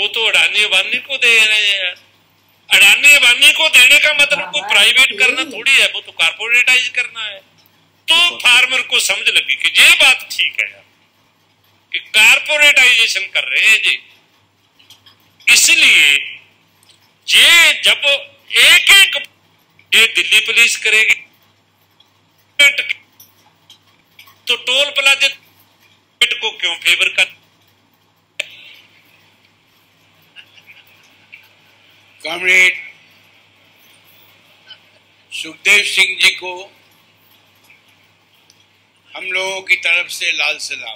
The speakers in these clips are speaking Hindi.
वो तो अडानी अंबानी को दे रहे हैं यार। अडानी अंबानी को देने का मतलब कोई प्राइवेट करना थोड़ी है, वो तो कारपोरेटाइज करना है। तो फार्मर को समझ लगी कि ये बात ठीक है यार कि कारपोरेटाइजेशन कर रहे हैं जी, इसलिए ये जब एक एक ये दिल्ली पुलिस करेगी तो टोल प्लाजे को क्यों फेवर कर। कॉमरेड सुखदेव सिंह जी को हम लोगों की तरफ से लाल सलाम।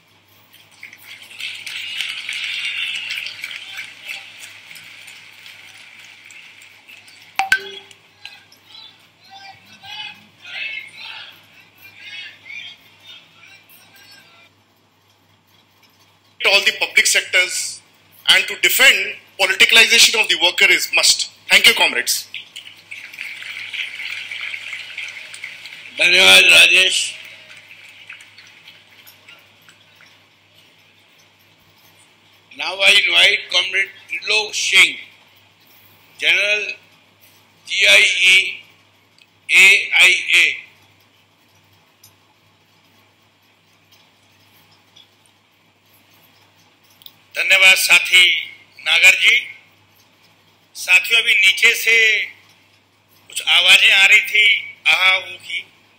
all the public sectors and to defend politicalization of the worker is must. Thank you, comrades. धन्यवाद Rajesh. Now I invite Comrade Trilok Singh, General GIE AIA. धन्यवाद साथी नागर जी। साथियों, अभी नीचे से कुछ आवाजें आ रही थी आहा ऊ की,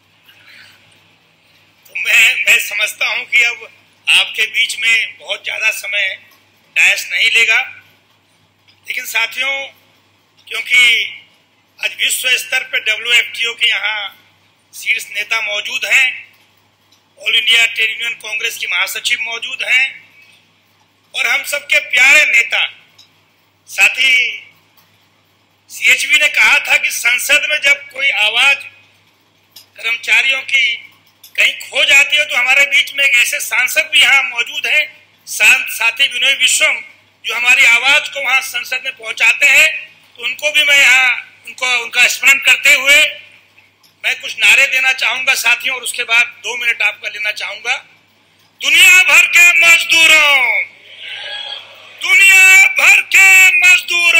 तो मैं समझता हूं कि अब आपके बीच में बहुत ज्यादा समय डायस नहीं लेगा। लेकिन साथियों, क्योंकि आज विश्व स्तर पर WFTO के यहाँ शीर्ष नेता मौजूद हैं, All India Trade Union Congress की महासचिव मौजूद हैं और हम सबके प्यारे नेता साथी CHV ने कहा था कि संसद में जब कोई आवाज कर्मचारियों की कहीं खो जाती है तो हमारे बीच में एक ऐसे सांसद भी यहाँ मौजूद हैं, साथी विनोद विश्वम, जो हमारी आवाज को वहां संसद में पहुंचाते हैं। तो उनको भी मैं यहाँ उनका स्मरण करते हुए मैं कुछ नारे देना चाहूंगा साथियों, और उसके बाद 2 मिनट आपका लेना चाहूंगा। दुनिया भर के मजदूरों, दुनिया भर के मजदूरों,